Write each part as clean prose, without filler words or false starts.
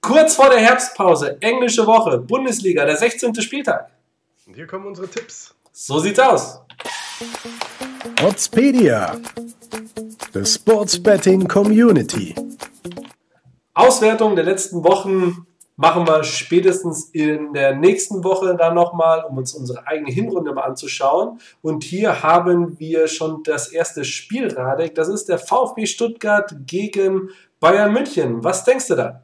Kurz vor der Herbstpause, englische Woche, Bundesliga, der 16. Spieltag. Und hier kommen unsere Tipps. So sieht's aus. Oddspedia, the Sports Betting Community. Auswertung der letzten Wochen machen wir spätestens in der nächsten Woche dann nochmal, um uns unsere eigene Hinrunde mal anzuschauen. Und hier haben wir schon das erste Spiel, Radek. Das ist der VfB Stuttgart gegen Bayern München. Was denkst du da?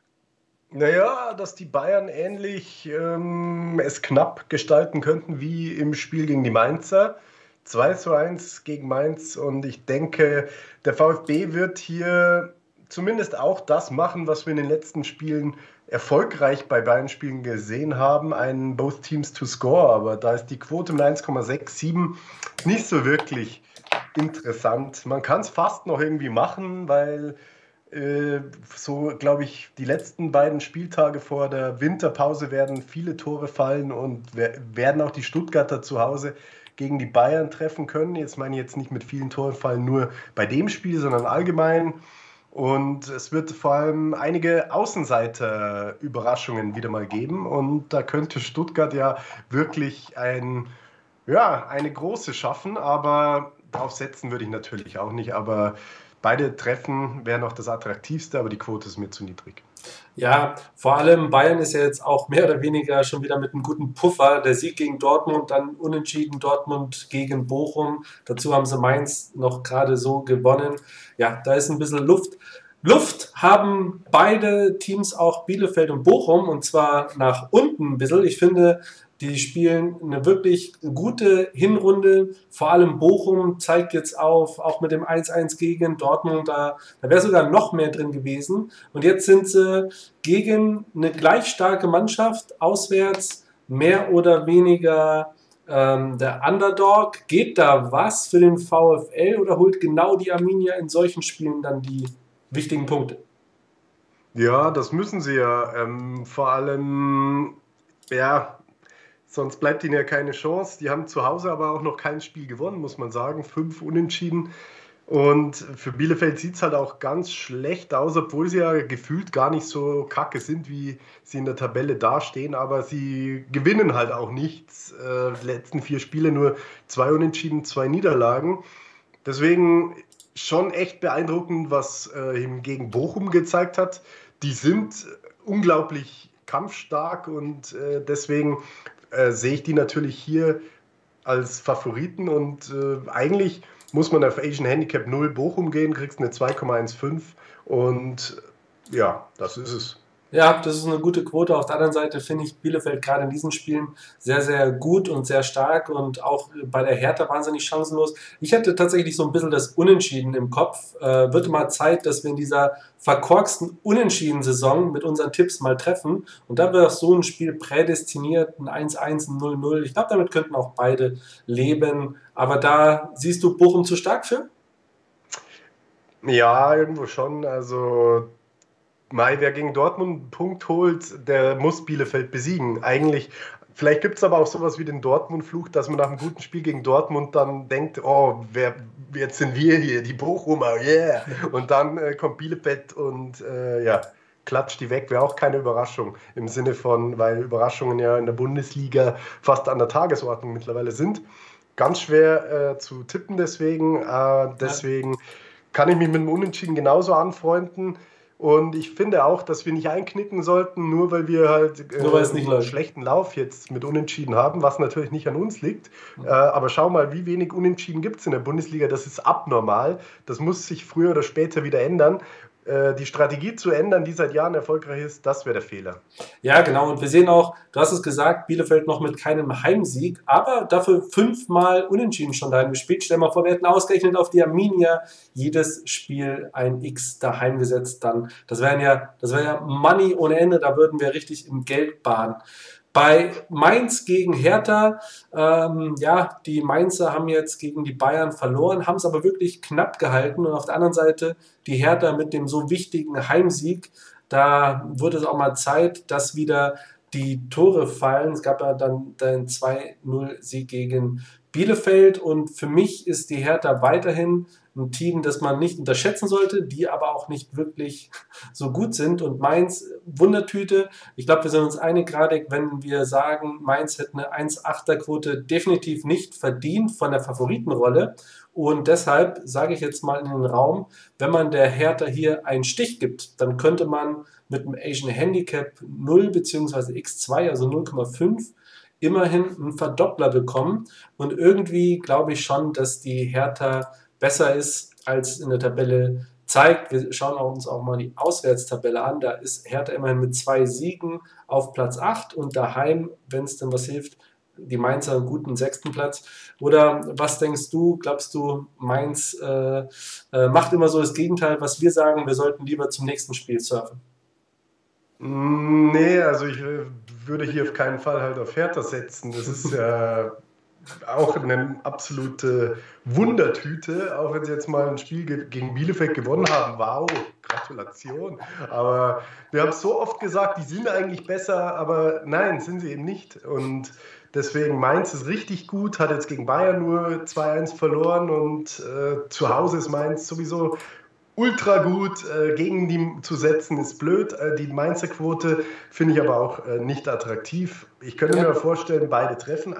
Naja, dass die Bayern ähnlich es knapp gestalten könnten wie im Spiel gegen die Mainzer. 2:1 gegen Mainz, und ich denke, der VfB wird hier zumindest auch das machen, was wir in den letzten Spielen erfolgreich bei Bayern-Spielen gesehen haben, ein Both Teams to Score, aber da ist die Quote mit 1,67 nicht so wirklich interessant. Man kann es fast noch irgendwie machen, weil so, glaube ich, die letzten beiden Spieltage vor der Winterpause werden viele Tore fallen und werden auch die Stuttgarter zu Hause gegen die Bayern treffen können. Jetzt meine ich jetzt nicht mit vielen Toren fallen nur bei dem Spiel, sondern allgemein. Und es wird vor allem einige Außenseiter-Überraschungen wieder mal geben. Und da könnte Stuttgart ja wirklich eine große schaffen. Aber darauf setzen würde ich natürlich auch nicht. Aber beide Treffen wären noch das Attraktivste, aber die Quote ist mir zu niedrig. Ja, vor allem Bayern ist ja jetzt auch mehr oder weniger schon wieder mit einem guten Puffer. Der Sieg gegen Dortmund, dann unentschieden Dortmund gegen Bochum. Dazu haben sie Mainz noch gerade so gewonnen. Ja, da ist ein bisschen Luft. Luft haben beide Teams, auch Bielefeld und Bochum, und zwar nach unten ein bisschen. Ich finde, die spielen eine wirklich gute Hinrunde. Vor allem Bochum zeigt jetzt auf, auch mit dem 1:1 gegen Dortmund, da wäre sogar noch mehr drin gewesen. Und jetzt sind sie gegen eine gleich starke Mannschaft auswärts, mehr oder weniger der Underdog. Geht da was für den VfL oder holt genau die Arminia in solchen Spielen dann die wichtigen Punkte? Ja, das müssen sie ja. Vor allem, sonst bleibt ihnen ja keine Chance. Die haben zu Hause aber auch noch kein Spiel gewonnen, muss man sagen. 5 Unentschieden. Und für Bielefeld sieht es halt auch ganz schlecht aus, obwohl sie ja gefühlt gar nicht so kacke sind, wie sie in der Tabelle dastehen. Aber sie gewinnen halt auch nichts. Die letzten 4 Spiele nur 2 Unentschieden, 2 Niederlagen. Deswegen schon echt beeindruckend, was hingegen Bochum gezeigt hat. Die sind unglaublich kampfstark, und deswegen sehe ich die natürlich hier als Favoriten, und eigentlich muss man auf Asian Handicap 0 Bochum gehen, kriegst eine 2,15, und ja, das ist es. Ja, das ist eine gute Quote. Auf der anderen Seite finde ich Bielefeld gerade in diesen Spielen sehr, sehr gut und sehr stark, und auch bei der Hertha wahnsinnig chancenlos. Ich hatte tatsächlich so ein bisschen das Unentschieden im Kopf. Wird mal Zeit, dass wir in dieser verkorksten Unentschieden-Saison mit unseren Tipps mal treffen. Und da wäre so ein Spiel prädestiniert, ein 1:1, ein 0:0. Ich glaube, damit könnten auch beide leben. Aber da siehst du Bochum zu stark für? Ja, irgendwo schon. Also wer gegen Dortmund einen Punkt holt, der muss Bielefeld besiegen. Eigentlich, vielleicht gibt es aber auch sowas wie den Dortmund-Fluch, dass man nach einem guten Spiel gegen Dortmund dann denkt, oh, jetzt sind wir hier, die Bochumer, yeah. Und dann kommt Bielefeld und klatscht die weg. Wäre auch keine Überraschung im Sinne von, weil Überraschungen ja in der Bundesliga fast an der Tagesordnung mittlerweile sind. Ganz schwer zu tippen deswegen. Deswegen kann ich mich mit dem Unentschieden genauso anfreunden. Und ich finde auch, dass wir nicht einknicken sollten, nur weil wir halt einen schlechten Lauf jetzt mit Unentschieden haben, was natürlich nicht an uns liegt. Aber schau mal, wie wenig Unentschieden gibt es in der Bundesliga. Das ist abnormal. Das muss sich früher oder später wieder ändern. Die Strategie zu ändern, die seit Jahren erfolgreich ist, das wäre der Fehler. Ja, genau. Und wir sehen auch, du hast es gesagt, Bielefeld noch mit keinem Heimsieg, aber dafür 5-mal unentschieden schon daheim gespielt. Stell dir mal vor, wir hätten ausgerechnet auf die Arminia jedes Spiel ein X daheim gesetzt. Dann, das wäre ja Money ohne Ende, da würden wir richtig im Geld baden. Bei Mainz gegen Hertha, die Mainzer haben jetzt gegen die Bayern verloren, haben es aber wirklich knapp gehalten. Und auf der anderen Seite die Hertha mit dem so wichtigen Heimsieg, da wurde es auch mal Zeit, dass wieder die Tore fallen. Es gab ja dann den 2:0 Sieg gegen Bielefeld, und für mich ist die Hertha weiterhin ein Team, das man nicht unterschätzen sollte, die aber auch nicht wirklich so gut sind. Und Mainz, Wundertüte. Ich glaube, wir sind uns einig, gerade wenn wir sagen, Mainz hätte eine 1,8er-Quote definitiv nicht verdient von der Favoritenrolle. Und deshalb sage ich jetzt mal in den Raum, wenn man der Hertha hier einen Stich gibt, dann könnte man mit dem Asian Handicap 0 bzw. X2, also 0,5, immerhin einen Verdoppler bekommen. Und irgendwie glaube ich schon, dass die Hertha besser ist, als in der Tabelle zeigt. Wir schauen uns auch mal die Auswärtstabelle an. Da ist Hertha immerhin mit 2 Siegen auf Platz 8 und daheim, wenn es denn was hilft, die Mainzer einen guten 6. Platz. Oder was denkst du? Glaubst du, Mainz macht immer so das Gegenteil, was wir sagen, wir sollten lieber zum nächsten Spiel surfen? Nee, also ich würde hier auf keinen Fall halt auf Hertha setzen. Das ist ja auch eine absolute Wundertüte, auch wenn sie jetzt mal ein Spiel gegen Bielefeld gewonnen haben. Wow, Gratulation. Aber wir haben so oft gesagt, die sind eigentlich besser, aber nein, sind sie eben nicht. Und deswegen Mainz ist richtig gut, hat jetzt gegen Bayern nur 2-1 verloren und zu Hause ist Mainz sowieso ultra gut, gegen die zu setzen ist blöd. Die Mainzer Quote finde ich aber auch nicht attraktiv. Ich könnte mir vorstellen, beide treffen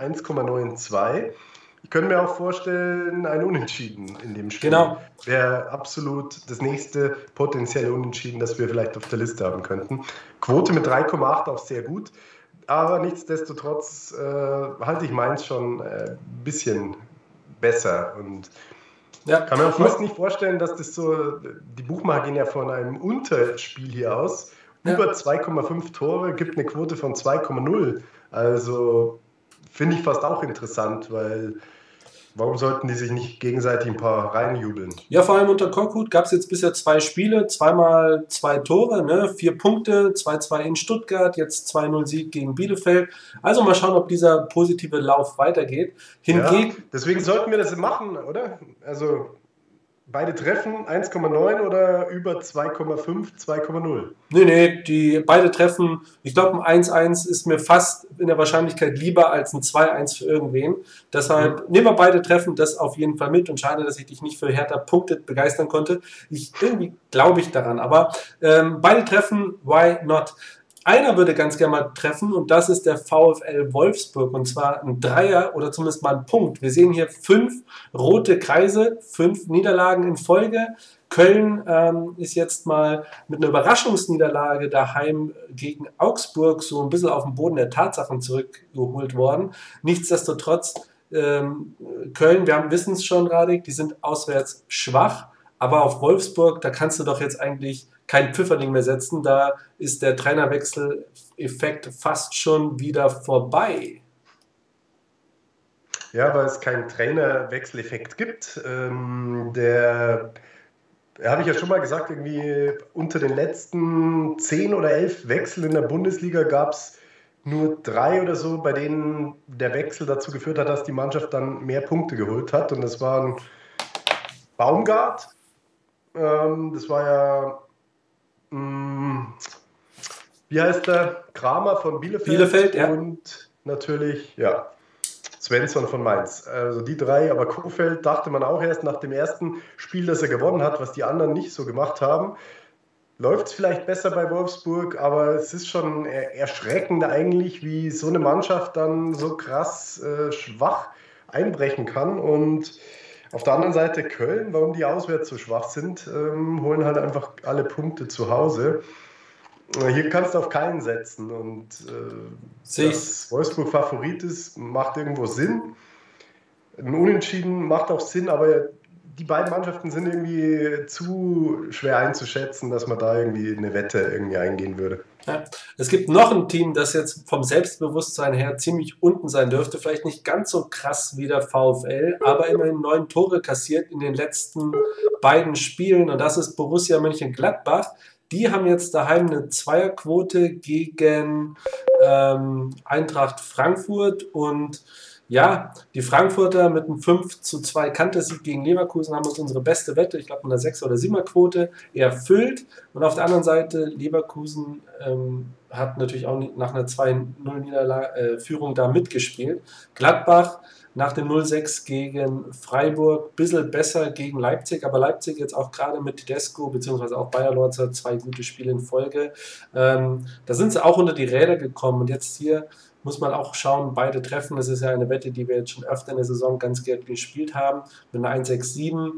1,92. Ich könnte mir auch vorstellen, ein Unentschieden in dem Spiel. Genau. Wäre absolut das nächste potenzielle Unentschieden, das wir vielleicht auf der Liste haben könnten. Quote mit 3,8 auch sehr gut. Aber nichtsdestotrotz halte ich Mainz schon ein bisschen besser und kann mir auch fast nicht vorstellen, dass das so, die Buchmacher gehen ja von einem Unterspiel hier aus. Über 2,5 Tore gibt eine Quote von 2,0. Also finde ich fast auch interessant, weil warum sollten die sich nicht gegenseitig ein paar reinjubeln? Ja, vor allem unter Korkut gab es jetzt bisher 2 Spiele, 2x 2 Tore, ne? 4 Punkte, 2-2 in Stuttgart, jetzt 2-0 Sieg gegen Bielefeld. Also mal schauen, ob dieser positive Lauf weitergeht. Hingegen, ja, deswegen sollten wir das machen, oder? Also beide treffen 1,9 oder über 2,5, 2,0? Nee, die beide treffen, ich glaube ein 1-1 ist mir fast in der Wahrscheinlichkeit lieber als ein 2-1 für irgendwen. Deshalb nehmen wir beide Treffen das auf jeden Fall mit und schade, dass ich dich nicht für Hertha punktet begeistern konnte. Irgendwie glaube ich daran, aber beide Treffen, why not? Einer würde ganz gerne mal treffen und das ist der VfL Wolfsburg und zwar ein Dreier oder zumindest mal ein Punkt. Wir sehen hier 5 rote Kreise, 5 Niederlagen in Folge. Köln ist jetzt mal mit einer Überraschungsniederlage daheim gegen Augsburg so ein bisschen auf den Boden der Tatsachen zurückgeholt worden. Nichtsdestotrotz, Köln, wir wissen es schon, Radek, die sind auswärts schwach, aber auf Wolfsburg, da kannst du doch jetzt eigentlich kein Pfifferling mehr setzen, da ist der Trainerwechsel-Effekt fast schon wieder vorbei. Ja, weil es keinen Trainerwechseleffekt gibt. Habe ich ja schon mal gesagt, irgendwie unter den letzten 10 oder 11 Wechseln in der Bundesliga gab es nur 3 oder so, bei denen der Wechsel dazu geführt hat, dass die Mannschaft dann mehr Punkte geholt hat. Und das waren Baumgart, das war ja wie heißt der? Kramer von Bielefeld ja. Und natürlich, ja, Svensson von Mainz. Also die 3, aber Kohfeldt dachte man auch erst nach dem ersten Spiel, das er gewonnen hat, was die anderen nicht so gemacht haben. Läuft es vielleicht besser bei Wolfsburg, aber es ist schon erschreckend eigentlich, wie so eine Mannschaft dann so krass schwach einbrechen kann. Und auf der anderen Seite Köln, warum die auswärts so schwach sind, holen halt einfach alle Punkte zu Hause. Hier kannst du auf keinen setzen und dass Wolfsburg Favorit ist, macht irgendwo Sinn. Ein Unentschieden macht auch Sinn, aber die beiden Mannschaften sind irgendwie zu schwer einzuschätzen, dass man da irgendwie eine Wette irgendwie eingehen würde. Ja. Es gibt noch ein Team, das jetzt vom Selbstbewusstsein her ziemlich unten sein dürfte, vielleicht nicht ganz so krass wie der VfL, aber immerhin 9 Tore kassiert in den letzten beiden Spielen und das ist Borussia Mönchengladbach. Die haben jetzt daheim eine Zweierquote gegen Eintracht Frankfurt und ja, die Frankfurter mit einem 5:2 Kantersieg gegen Leverkusen haben uns unsere beste Wette, ich glaube mit einer 6- oder 7er Quote, erfüllt. Und auf der anderen Seite Leverkusen hat natürlich auch nach einer 2-0-Führung da mitgespielt. Gladbach nach dem 0-6 gegen Freiburg, ein bisschen besser gegen Leipzig, aber Leipzig jetzt auch gerade mit Tedesco, beziehungsweise auch Bayer Lorzer, 2 gute Spiele in Folge. Da sind sie auch unter die Räder gekommen und jetzt hier muss man auch schauen, beide treffen. Das ist ja eine Wette, die wir jetzt schon öfter in der Saison ganz gerne gespielt haben. Mit einer 1,67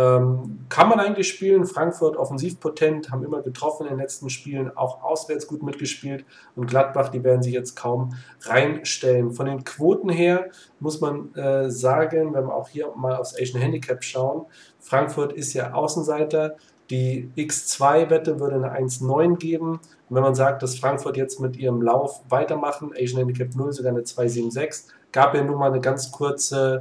kann man eigentlich spielen. Frankfurt offensiv potent, haben immer getroffen in den letzten Spielen, auch auswärts gut mitgespielt. Und Gladbach, die werden sich jetzt kaum reinstellen. Von den Quoten her muss man sagen, wenn wir auch hier mal aufs Asian Handicap schauen, Frankfurt ist ja Außenseiter. Die X2-Wette würde eine 1,9 geben. Und wenn man sagt, dass Frankfurt jetzt mit ihrem Lauf weitermachen, Asian Handicap 0 sogar eine 2,76, gab ja nun mal eine ganz kurze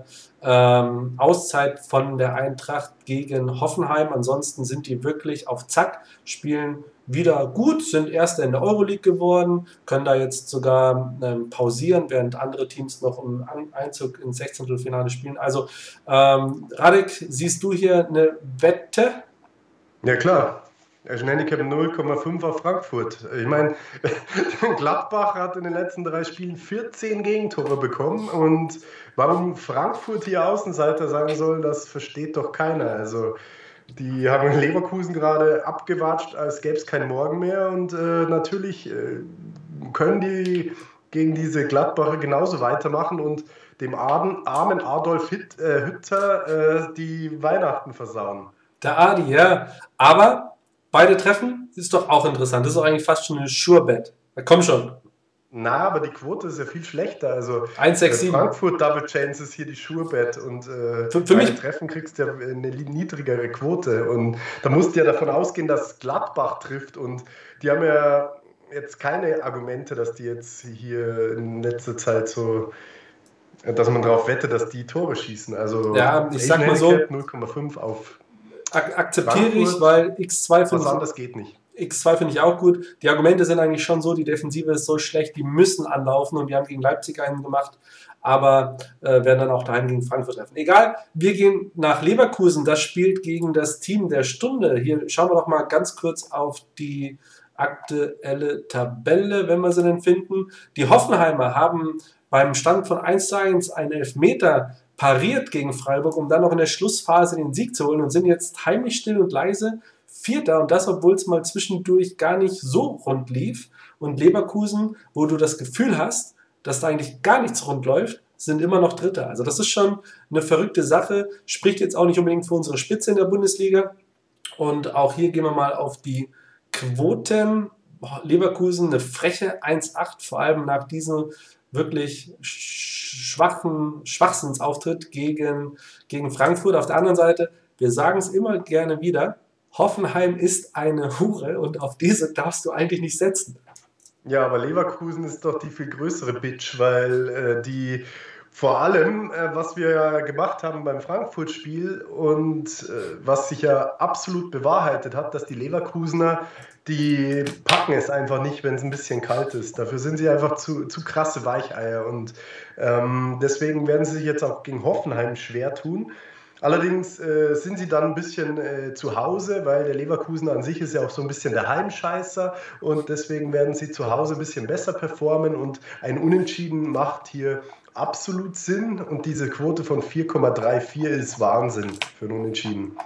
Auszeit von der Eintracht gegen Hoffenheim. Ansonsten sind die wirklich auf Zack, spielen wieder gut, sind Erster in der Euroleague geworden, können da jetzt sogar pausieren, während andere Teams noch im Einzug ins 16. Spielen. Also Radek, siehst du hier eine Wette? Ja klar, Asian Handicap 0,5 auf Frankfurt. Ich meine, Gladbach hat in den letzten 3 Spielen 14 Gegentore bekommen und warum Frankfurt hier Außenseiter sein soll, das versteht doch keiner. Also die haben in Leverkusen gerade abgewatscht, als gäbe es keinen Morgen mehr und natürlich können die gegen diese Gladbacher genauso weitermachen und dem armen Adolf Hütter die Weihnachten versauen. Der Adi, ja. Aber beide treffen ist doch auch interessant. Das ist doch eigentlich fast schon eine Sure-Bet. Komm schon. Na, aber die Quote ist ja viel schlechter. Also 1,67. Frankfurt Double Chance ist hier die Sure-Bet und für mich Treffen kriegst du ja eine niedrigere Quote. Und da musst du ja davon ausgehen, dass Gladbach trifft. Und die haben ja jetzt keine Argumente, dass die jetzt hier in letzter Zeit so, dass man darauf wettet, dass die Tore schießen. Also ja, ich sag mal so, 0,5 auf akzeptiere ich, weil X2 was anderes geht nicht. X2 finde ich auch gut. Die Argumente sind eigentlich schon so, die Defensive ist so schlecht, die müssen anlaufen und die haben gegen Leipzig einen gemacht, aber werden dann auch daheim gegen Frankfurt treffen. Egal, wir gehen nach Leverkusen, das spielt gegen das Team der Stunde. Hier schauen wir doch mal ganz kurz auf die aktuelle Tabelle, wenn wir sie denn finden. Die Hoffenheimer haben beim Stand von 1:1 einen Elfmeter pariert gegen Freiburg, um dann noch in der Schlussphase den Sieg zu holen und sind jetzt heimlich still und leise Vierter und das, obwohl es mal zwischendurch gar nicht so rund lief. Und Leverkusen, wo du das Gefühl hast, dass da eigentlich gar nichts rund läuft, sind immer noch Dritter. Also das ist schon eine verrückte Sache, spricht jetzt auch nicht unbedingt für unsere Spitze in der Bundesliga. Und auch hier gehen wir mal auf die Quoten. Leverkusen eine freche 1,8, vor allem nach diesem wirklich Schwachsinnsauftritt gegen Frankfurt. Auf der anderen Seite, wir sagen es immer gerne wieder, Hoffenheim ist eine Hure und auf diese darfst du eigentlich nicht setzen. Ja, aber Leverkusen ist doch die viel größere Bitch, weil die vor allem, was wir ja gemacht haben beim Frankfurt-Spiel und was sich ja absolut bewahrheitet hat, dass die Leverkusener, die packen es einfach nicht, wenn es ein bisschen kalt ist. Dafür sind sie einfach zu krasse Weicheier und deswegen werden sie sich jetzt auch gegen Hoffenheim schwer tun. Allerdings sind sie dann ein bisschen zu Hause, weil der Leverkusen an sich ist ja auch so ein bisschen der Heimscheißer und deswegen werden sie zu Hause ein bisschen besser performen und ein Unentschieden macht hier absolut Sinn und diese Quote von 4,34 ist Wahnsinn für ein Unentschieden.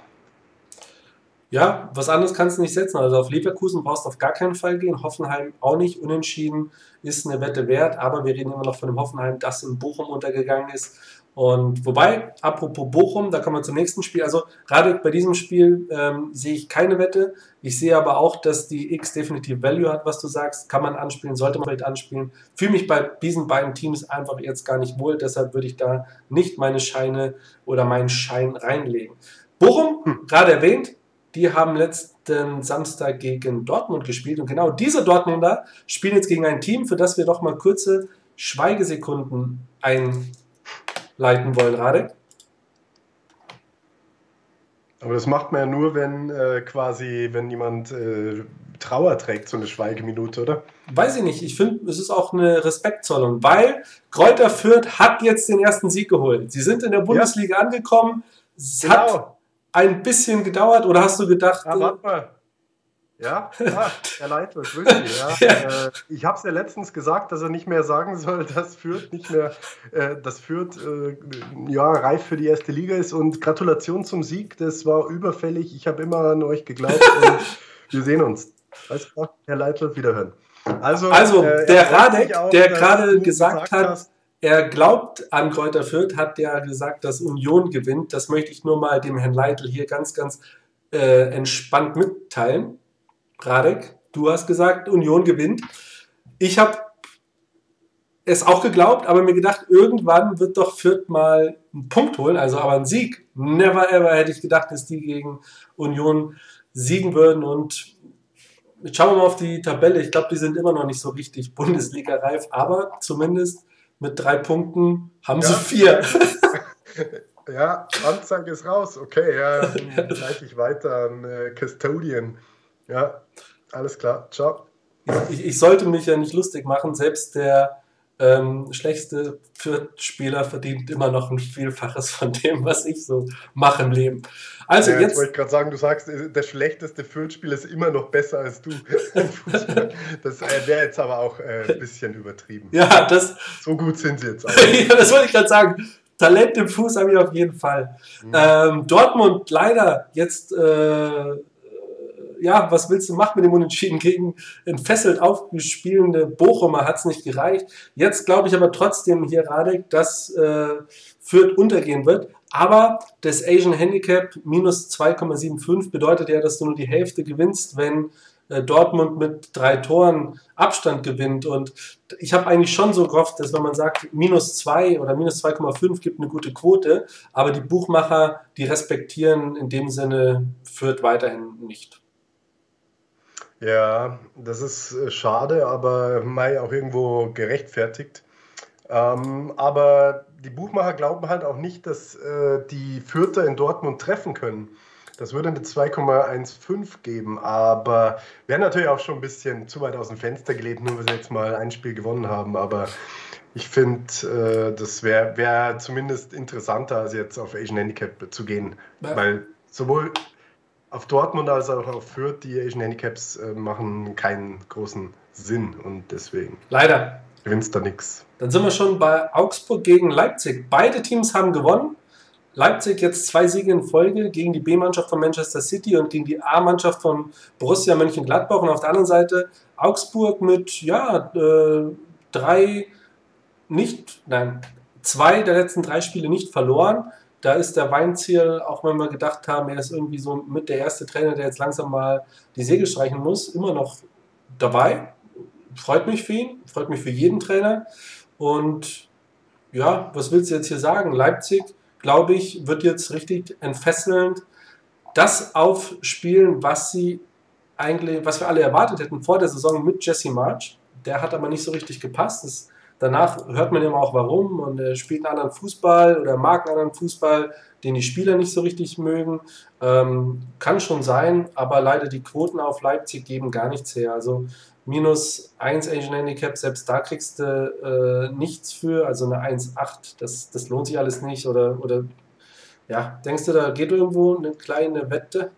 Ja, was anderes kannst du nicht setzen. Also auf Leverkusen brauchst du auf gar keinen Fall gehen. Hoffenheim auch nicht. Unentschieden ist eine Wette wert, aber wir reden immer noch von dem Hoffenheim, das in Bochum untergegangen ist. Und wobei, apropos Bochum, da kommen wir zum nächsten Spiel. Also gerade bei diesem Spiel sehe ich keine Wette. Ich sehe aber auch, dass die X definitiv Value hat, was du sagst. Kann man anspielen, sollte man vielleicht anspielen. Fühle mich bei diesen beiden Teams einfach jetzt gar nicht wohl. Deshalb würde ich da nicht meine Scheine oder meinen Schein reinlegen. Bochum, gerade erwähnt, die haben letzten Samstag gegen Dortmund gespielt. Und genau diese Dortmunder spielen jetzt gegen ein Team, für das wir doch mal kurze Schweigesekunden einleiten wollen, Radek. Aber das macht man ja nur, wenn jemand Trauer trägt, so eine Schweigeminute, oder? Weiß ich nicht. Ich finde, es ist auch eine Respektzollung, weil Greuther Fürth hat jetzt den ersten Sieg geholt. Sie sind in der Bundesliga angekommen. Es hat ein bisschen gedauert, oder hast du gedacht... Warte mal. Ja, Herr Leitl, grüß Sie. Ja. Ich habe es ja letztens gesagt, dass er nicht mehr sagen soll, dass Fürth nicht mehr, reif für die erste Liga ist. Und Gratulation zum Sieg, das war überfällig. Ich habe immer an euch geglaubt und wir sehen uns. Alles klar, Herr Leitl, wiederhören. Also der Radek, der gerade gesagt hat, er glaubt an Kräuter Fürth, hat ja gesagt, dass Union gewinnt. Das möchte ich nur mal dem Herrn Leitl hier ganz, ganz entspannt mitteilen. Radek, du hast gesagt, Union gewinnt. Ich habe es auch geglaubt, aber mir gedacht, irgendwann wird doch Fürth mal einen Punkt holen, also aber einen Sieg. Never ever hätte ich gedacht, dass die gegen Union siegen würden. Und jetzt schauen wir mal auf die Tabelle. Ich glaube, die sind immer noch nicht so richtig Bundesliga-reif, aber zumindest mit 3 Punkten haben sie 4. Ja, Anzeige ist raus. Okay, ja, dann leite ich weiter an Custodian. Ja, alles klar. Ciao. Ich sollte mich ja nicht lustig machen. Selbst der schlechteste Fürth-Spieler verdient immer noch ein Vielfaches von dem, was ich so mache im Leben. Also jetzt wollte ich gerade sagen, du sagst, der schlechteste Fürth-Spieler ist immer noch besser als du. Das wäre jetzt aber auch ein bisschen übertrieben. Ja, so gut sind sie jetzt auch. Ja, das wollte ich gerade sagen. Talent im Fuß habe ich auf jeden Fall. Dortmund leider jetzt, was willst du machen mit dem Unentschieden gegen entfesselt aufgespielende Bochumer, hat es nicht gereicht. Jetzt glaube ich aber trotzdem hier, Radek, dass Fürth untergehen wird. Aber das Asian Handicap minus 2,75 bedeutet ja, dass du nur die Hälfte gewinnst, wenn Dortmund mit 3 Toren Abstand gewinnt. Und ich habe eigentlich schon so gehofft, dass wenn man sagt, minus 2 oder minus 2,5 gibt eine gute Quote, aber die Buchmacher, die respektieren in dem Sinne Fürth weiterhin nicht. Ja, das ist schade, aber Mai auch irgendwo gerechtfertigt. Aber die Buchmacher glauben halt auch nicht, dass die Fürther in Dortmund treffen können. Das würde eine 2,15 geben, aber wäre natürlich auch schon ein bisschen zu weit aus dem Fenster gelegt, nur weil sie jetzt mal ein Spiel gewonnen haben. Aber ich finde, das wäre zumindest interessanter, als jetzt auf Asian Handicap zu gehen. Ja. Weil sowohl auf Dortmund als auch auf Fürth, die Asian Handicaps machen keinen großen Sinn und deswegen leider gewinnst da nichts. Dann sind wir schon bei Augsburg gegen Leipzig. Beide Teams haben gewonnen. Leipzig jetzt 2 Siege in Folge gegen die B-Mannschaft von Manchester City und gegen die A-Mannschaft von Borussia Mönchengladbach. Und auf der anderen Seite Augsburg mit 2 der letzten 3 Spiele nicht verloren. Da ist der Weinzierl, auch wenn wir gedacht haben, er ist irgendwie so mit der erste Trainer, der jetzt langsam mal die Segel streichen muss, immer noch dabei. Freut mich für ihn, freut mich für jeden Trainer. Und ja, was willst du jetzt hier sagen? Leipzig, glaube ich, wird jetzt richtig entfesselnd das aufspielen, was wir alle erwartet hätten vor der Saison mit Jesse Marsch. Der hat aber nicht so richtig gepasst. Danach hört man immer auch warum und er spielt einen anderen Fußball oder mag einen anderen Fußball, den die Spieler nicht so richtig mögen. Kann schon sein, aber leider die Quoten auf Leipzig geben gar nichts her. Also minus 1 Asian Handicap, selbst da kriegst du nichts für, also eine 1,8, das lohnt sich alles nicht. Oder ja, denkst du, da geht irgendwo eine kleine Wette?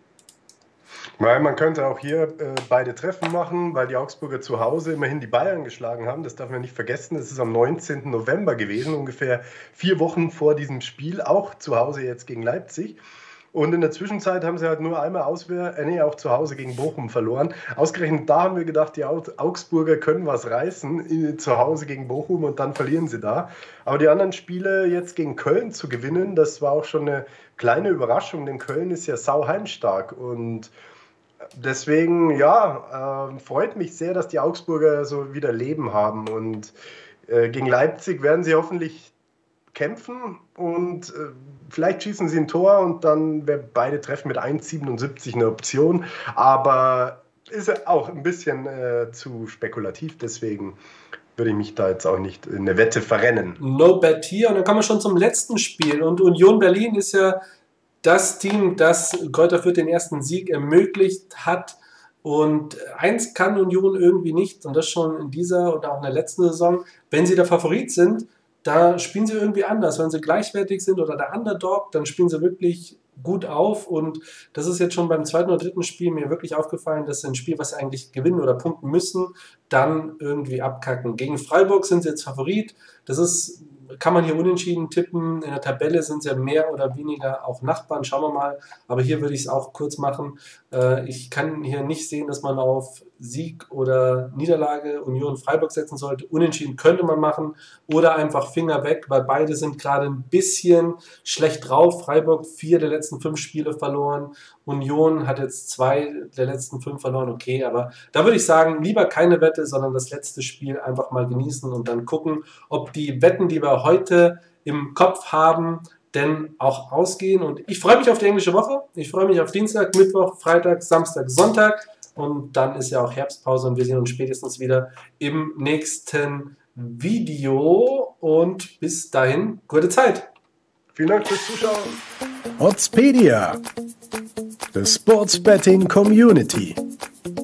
Weil man könnte auch hier beide Treffen machen, weil die Augsburger zu Hause immerhin die Bayern geschlagen haben. Das darf man nicht vergessen. Das ist am 19. November gewesen, ungefähr 4 Wochen vor diesem Spiel, auch zu Hause jetzt gegen Leipzig. Und in der Zwischenzeit haben sie halt nur einmal auch zu Hause gegen Bochum verloren. Ausgerechnet da haben wir gedacht, die Augsburger können was reißen zu Hause gegen Bochum und dann verlieren sie da. Aber die anderen Spiele jetzt gegen Köln zu gewinnen, das war auch schon eine kleine Überraschung, denn Köln ist ja sauheimstark und deswegen, freut mich sehr, dass die Augsburger so wieder Leben haben und gegen Leipzig werden sie hoffentlich kämpfen und vielleicht schießen sie ein Tor und dann wäre beide Treffen mit 1,77 eine Option, aber ist auch ein bisschen zu spekulativ, deswegen würde ich mich da jetzt auch nicht in eine Wette verrennen. No bet hier und dann kommen wir schon zum letzten Spiel und Union Berlin ist ja das Team, das Kräuter Fürth den ersten Sieg ermöglicht hat. Und eins kann Union irgendwie nicht, und das schon in dieser oder auch in der letzten Saison, wenn sie der Favorit sind, da spielen sie irgendwie anders. Wenn sie gleichwertig sind oder der Underdog, dann spielen sie wirklich gut auf und das ist jetzt schon beim zweiten oder dritten Spiel mir wirklich aufgefallen, dass sie ein Spiel, was sie eigentlich gewinnen oder punkten müssen, dann irgendwie abkacken. Gegen Freiburg sind sie jetzt Favorit, kann man hier unentschieden tippen, in der Tabelle sind sie ja mehr oder weniger auch Nachbarn, schauen wir mal, aber hier würde ich es auch kurz machen. Ich kann hier nicht sehen, dass man auf Sieg oder Niederlage Union Freiburg setzen sollte. Unentschieden könnte man machen oder einfach Finger weg, weil beide sind gerade ein bisschen schlecht drauf. Freiburg 4 der letzten 5 Spiele verloren. Union hat jetzt 2 der letzten 5 verloren. Okay, aber da würde ich sagen, lieber keine Wette, sondern das letzte Spiel einfach mal genießen und dann gucken, ob die Wetten, die wir heute im Kopf haben, denn auch ausgehen. Und ich freue mich auf die englische Woche. Ich freue mich auf Dienstag, Mittwoch, Freitag, Samstag, Sonntag. Und dann ist ja auch Herbstpause und wir sehen uns spätestens wieder im nächsten Video. Und bis dahin, gute Zeit. Vielen Dank fürs Zuschauen. Oddspedia, the Sports Betting Community.